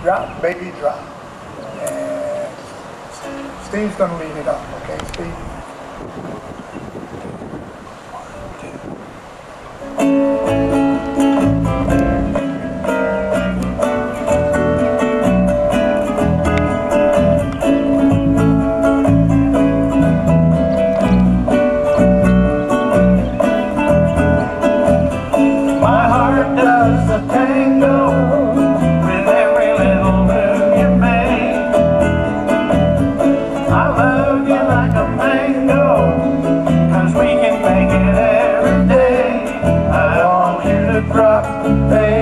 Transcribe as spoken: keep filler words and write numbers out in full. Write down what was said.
Drop, baby, drop. And Steve's going to lead it off, okay, Steve? My heart does a tango with every little move you make. I love you like a mango, 'cause we can make it every day. I want you to drop, baby.